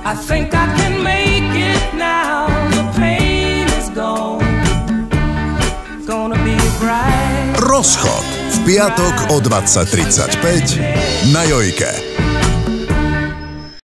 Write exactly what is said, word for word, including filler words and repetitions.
I think I can make it now. The pain is gone. Gonna be bright. Rozchod v piatok o dvadsať tridsaťpäť na Jojke.